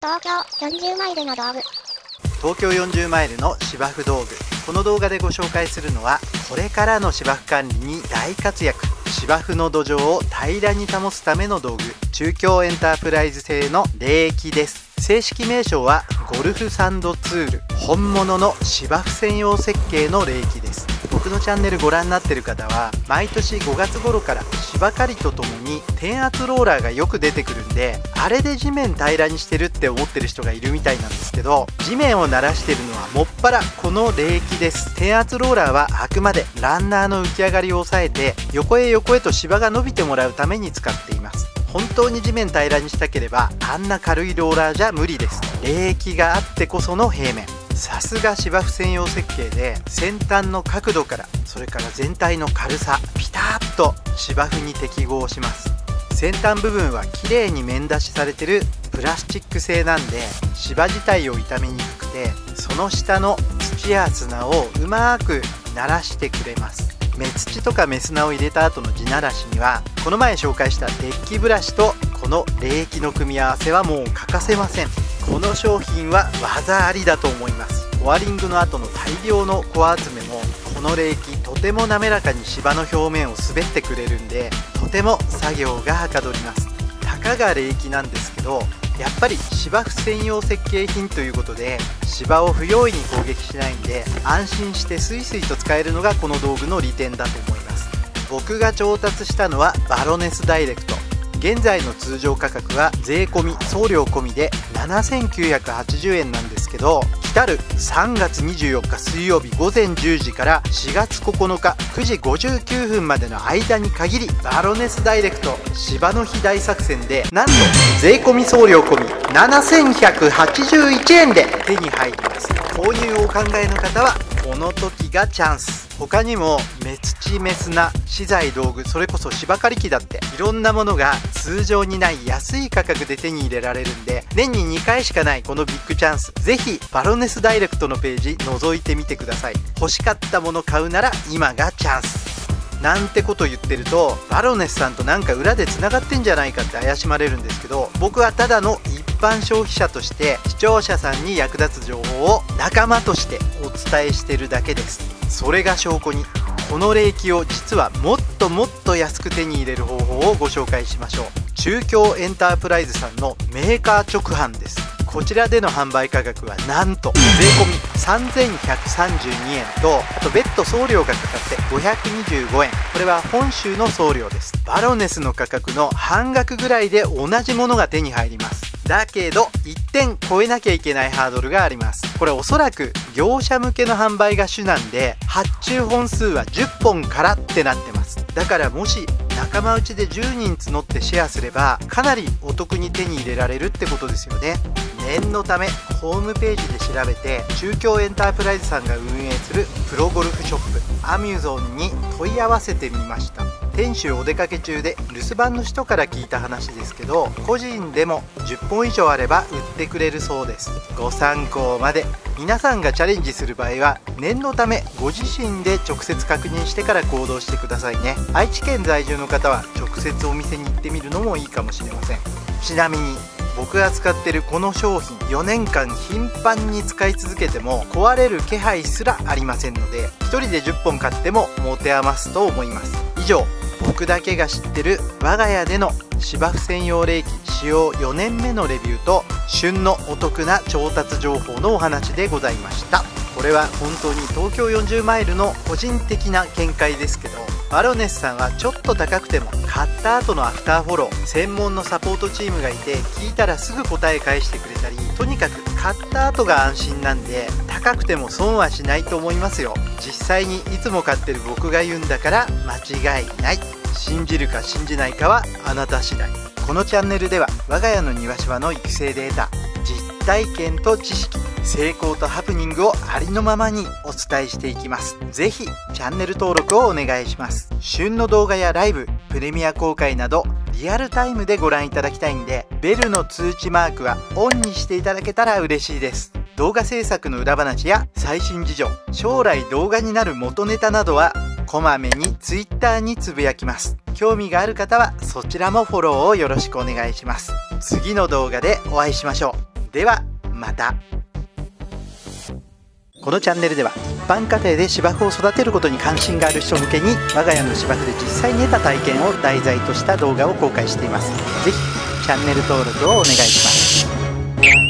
東京40マイルの道具。 東京40マイルの芝生道具。この動画でご紹介するのは、これからの芝生管理に大活躍、芝生の土壌を平らに保つための道具、中京エンタープライズ製の冷液です。正式名称はゴルフサンドツール、本物の芝生専用設計の冷液です。僕のチャンネルご覧になってる方は、毎年5月頃から芝刈りとともに転圧ローラーがよく出てくるんで、あれで地面平らにしてるって思ってる人がいるみたいなんですけど、地面を慣らしてるのはもっぱらこの冷液です。転圧ローラーはあくまでランナーの浮き上がりを抑えて、横へ横へと芝が伸びてもらうために使っています。本当に地面平らにしたければ、あんな軽いローラーじゃ無理です。冷液があってこその平面。さすが芝生専用設計で、先端の角度から、それから全体の軽さ、ピタッと芝生に適合します。先端部分は綺麗に面出しされてるプラスチック製なんで、芝自体を傷みにくくて、その下の土や砂をうまく慣らしてくれます。目土とかメスナを入れた後の地ならしには、この前紹介したデッキブラシとこの冷液の組み合わせはもう欠かせません。この商品は技ありだと思います。コアリングの後の大量のコア集めも、この冷液とても滑らかに芝の表面を滑ってくれるんで、とても作業がはかどります。たかが冷液なんですけど、やっぱり芝生専用設計品ということで、芝を不用意に攻撃しないんで、安心してスイスイと使えるのがこの道具の利点だと思います。僕が調達したのはバロネスダイレクト。現在の通常価格は税込み送料込みで7980円なんですけど、来る3月24日水曜日午前10時から4月9日9時59分までの間に限り、バロネスダイレクト芝の日大作戦で、なんと税込み送料込み7181円で手に入ります。購入をお考えの方はこの時がチャンス。他にも目土メスナ、資材道具、それこそ芝刈り機だって、いろんなものが通常にない安い価格で手に入れられるんで、年に2回しかないこのビッグチャンス、ぜひバロネスダイレクトのページ覗いてみてください。欲しかったもの買うなら今がチャンス。なんてこと言ってると、バロネスさんとなんか裏でつながってんじゃないかって怪しまれるんですけど、僕はただの一般消費者として、視聴者さんに役立つ情報を仲間としてお伝えしてるだけです。それが証拠に、この冷液を実はもっともっと安く手に入れる方法をご紹介しましょう。中京エンタープライズさんのメーカー直販です。こちらでの販売価格はなんと税込み3132円と、あと別途送料がかかって525円。これは本州の送料です。バロネスの価格の半額ぐらいで同じものが手に入ります。だけど1点超えなきゃいけないハードルがあります。これおそらく業者向けの販売が主なんで、発注本数は10本からってなってます。だからもし仲間内で10人募ってシェアすれば、かなりお得に手に入れられるってことですよね。念のためホームページで調べて、中京エンタープライズさんが運営するプロゴルフショップアミュゾンに問い合わせてみました。店主お出かけ中で留守番の人から聞いた話ですけど、個人でも10本以上あれば売ってくれるそうです。ご参考まで。皆さんがチャレンジする場合は、念のためご自身で直接確認してから行動してくださいね。愛知県在住の方は直接お店に行ってみるのもいいかもしれません。ちなみに僕が使ってるこの商品、4年間頻繁に使い続けても壊れる気配すらありませんので、1人で10本買っても持て余すと思います。以上、僕だけが知ってる我が家での芝生専用冷液使用4年目のレビューと、旬のお得な調達情報のお話でございました。これは本当に東京40マイルの個人的な見解ですけど、バロネスさんはちょっと高くても買った後のアフターフォロー、専門のサポートチームがいて、聞いたらすぐ答え返してくれたり、とにかく買った後が安心なんで、高くても損はしないと思いますよ。実際にいつも買ってる僕が言うんだから間違いない。信じるか信じないかはあなた次第。このチャンネルでは我が家の庭芝の育成データ、実体験と知識、成功とハプニングをありのままにお伝えしていきます。ぜひチャンネル登録をお願いします。旬の動画やライブ、プレミア公開などリアルタイムでご覧いただきたいんで、ベルの通知マークはオンにしていただけたら嬉しいです。動画制作の裏話や最新事情、将来動画になる元ネタなどはこまめに Twitter につぶやきます。興味がある方はそちらもフォローをよろしくお願いします。次の動画でお会いしましょう。 ではまた。このチャンネルでは一般家庭で芝生を育てることに関心がある人向けに我が家の芝生で実際に得た体験を題材とした動画を公開しています。ぜひチャンネル登録をお願いします。